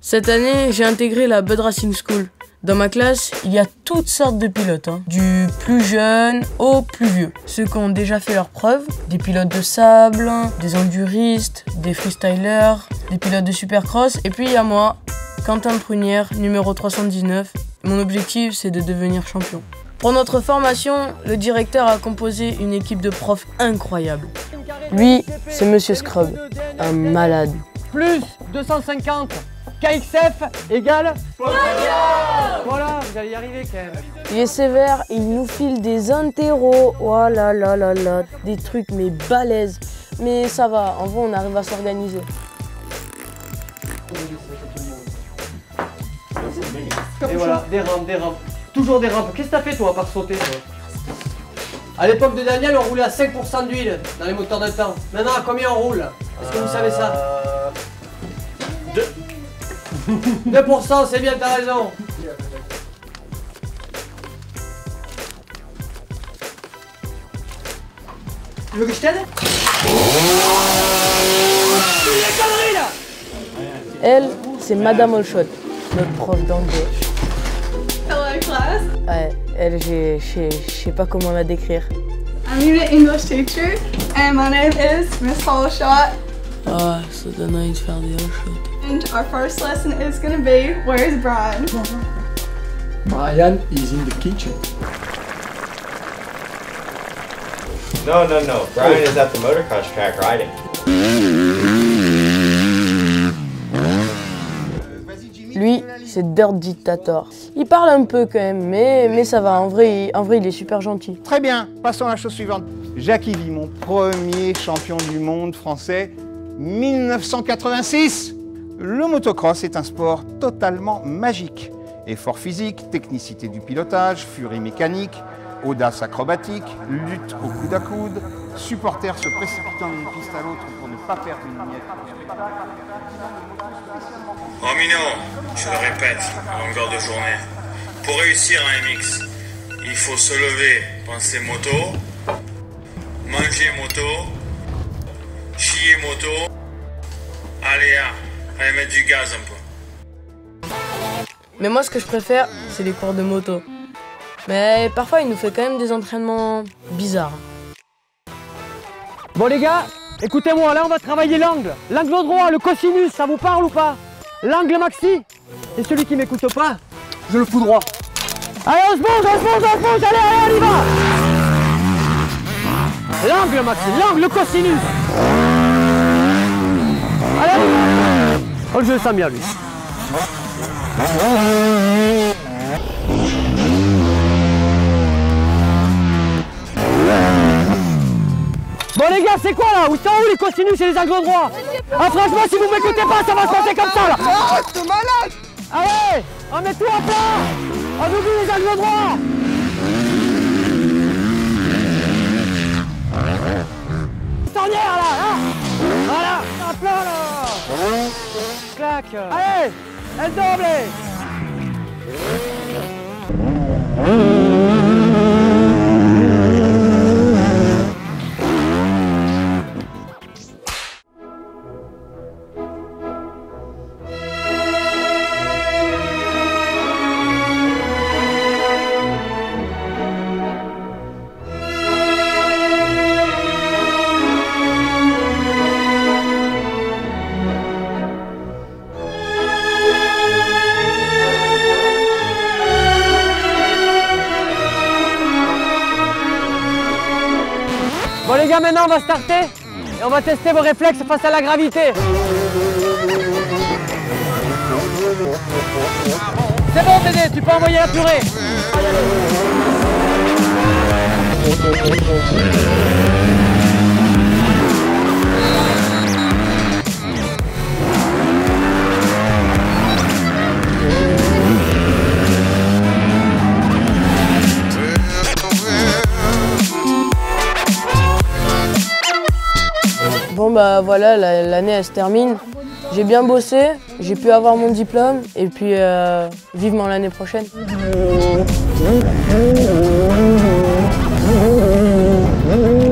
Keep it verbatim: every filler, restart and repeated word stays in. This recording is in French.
Cette année, j'ai intégré la Bud Racing School. Dans ma classe, il y a toutes sortes de pilotes, hein, du plus jeune au plus vieux. Ceux qui ont déjà fait leurs preuves, des pilotes de sable, des enduristes, des freestylers, des pilotes de supercross. Et puis il y a moi, Quentin Prunière, numéro trois cent dix-neuf. Mon objectif, c'est de devenir champion. Pour notre formation, le directeur a composé une équipe de profs incroyable. Lui, c'est Monsieur Scrub, un malade. Plus deux cent cinquante K X F égale voilà, vous allez y arriver quand même. Il est sévère, il nous file des interros, oh là là là là, des trucs mais balèzes. Mais ça va, en vrai on arrive à s'organiser. Et voilà, des rampes, des rampes, toujours des rampes. Qu'est-ce que t'as fait toi à part sauter toi? À l'époque de Daniel, on roulait à cinq pour cent d'huile dans les moteurs de temps. Maintenant, à combien on roule? Est-ce que vous savez ça? deux. deux pour cent, c'est bien, t'as raison. Tu veux que je t'aide? Elle, c'est Madame Olshot, notre prof d'anglais. Hello class. Ouais, elle, je sais pas comment la décrire. I'm your English teacher and my name is Miss Holshot. Ah, ça donne envie de faire des Olshot. And our first lesson is going to be, where's Brian? Brian is in the kitchen. No, no, no. Brian is at the motocross track riding. Lui, c'est Dirt Dictator. Il parle un peu quand même, mais, mais ça va, en vrai, il, en vrai, il est super gentil. Très bien, passons à la chose suivante. Jackie Vimon, premier champion du monde français, mille neuf cent quatre-vingt-six. Le motocross est un sport totalement magique. Effort physique, technicité du pilotage, furie mécanique, audace acrobatique, lutte au coude à coude, supporters se précipitant d'une piste à l'autre pour ne pas perdre une miette au spectacle. Oh Mino, je le répète à longueur de journée, pour réussir un M X, il faut se lever, penser moto, manger moto, chier moto, allez, allez mettre du gaz un peu. Mais moi, ce que je préfère, c'est les cours de moto. Mais parfois, il nous fait quand même des entraînements bizarres. Bon les gars, écoutez-moi, là on va travailler l'angle. L'angle droit, le cosinus, ça vous parle ou pas? L'angle maxi. Et celui qui m'écoute pas, je le fous droit. Allez, on se bouge, on se bouge, on se bouge, allez, allez, on y va. L'angle maxi, l'angle, le cosinus. Allez, oh, je le sens bien lui. Bon les gars, c'est quoi là? Où sont où les cosinus et les angles droits? Ah franchement, si vous m'écoutez pas, ça va se passer comme ça là. Arrête, t'es malade! Allez, on met tout à plat. On oublie les angles droits. Tornière là, là. Voilà, à plat là. Clac. Allez, elle double. Bon les gars, maintenant on va starter et on va tester vos réflexes face à la gravité. C'est bon Dédé, tu peux envoyer la purée. Bon bah voilà, l'année elle se termine. J'ai bien bossé, j'ai pu avoir mon diplôme et puis euh, vivement l'année prochaine. Mmh.